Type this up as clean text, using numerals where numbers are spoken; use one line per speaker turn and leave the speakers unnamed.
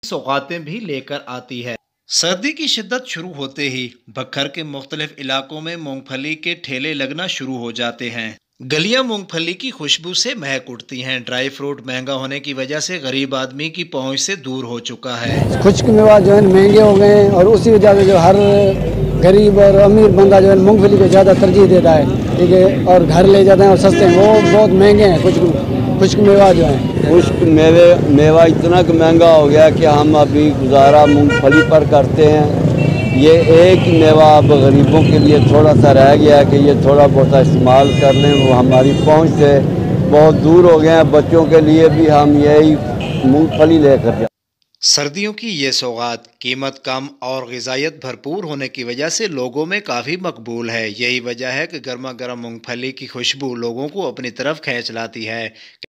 सौगातें भी लेकर आती है। सर्दी की शिद्दत शुरू होते ही बखर के मुख्तलिफ इलाकों में मूंगफली के ठेले लगना शुरू हो जाते हैं। गलियां मूंगफली की खुशबू से महक उठती हैं। ड्राई फ्रूट महंगा होने की वजह से गरीब आदमी की पहुंच से दूर हो चुका है।
खुश्क मेवा जो है महंगे हो गए हैं और उसी वजह से जो हर गरीब और अमीर बंदा जो है मूंगफली को ज़्यादा तरजीह देता है, ठीक है, और घर ले जाते हैं और सस्ते हैं। वो बहुत महंगे हैं खुश्क मेवा जो है।
खुश्क मेवा इतना महंगा हो गया कि हम अभी गुजारा मूंगफली पर करते हैं। ये एक ही मेवा अब गरीबों के लिए थोड़ा सा रह गया है कि ये थोड़ा बहुत इस्तेमाल कर लें। वो हमारी पहुंच से बहुत दूर हो गए हैं। बच्चों के लिए भी हम यही मूंगफली लेकर जाए।
सर्दियों की ये सौगात कीमत कम और ग़िज़ाइयत भरपूर होने की वजह से लोगों में काफ़ी मकबूल है। यही वजह है कि गर्मा गर्म मूंगफली की खुशबू लोगों को अपनी तरफ खींच लाती है।